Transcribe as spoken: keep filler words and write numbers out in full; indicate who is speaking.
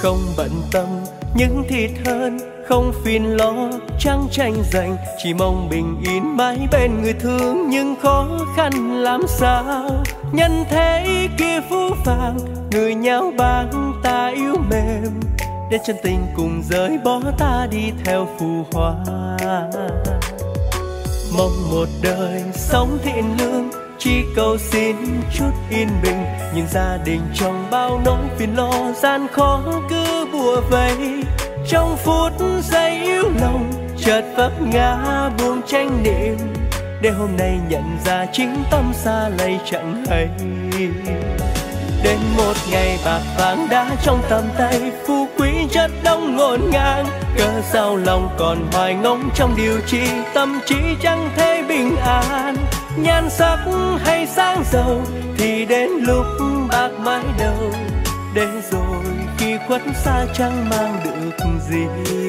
Speaker 1: không bận tâm những thiệt hơn, không phiền lo chẳng tranh giành, chỉ mong bình yên mãi bên người thương. Nhưng khó khăn làm sao nhân thế kia phũ phàng, người nhau bán ta yếu mềm, để chân tình cùng rơi bỏ ta đi theo phù hoa. Mong một đời sống thiện lương, chỉ cầu xin chút yên bình, nhưng gia đình trong bao nỗi phiền lo gian khó cứ bùa vây. Trong phút giây yếu lòng chợt vấp ngã buông tranh niệm, để hôm nay nhận ra chính tâm xa lầy chẳng hay. Đến một ngày bạc vàng đã trong tầm tay, phú quý chất đông ngổn ngang, cớ sao lòng còn hoài ngóng trong điều chi, tâm trí chẳng thể bình an. Nhan sắc hay sáng giàu thì đến lúc bạc mái đầu, để rồi khi khuất xa chẳng mang được gì.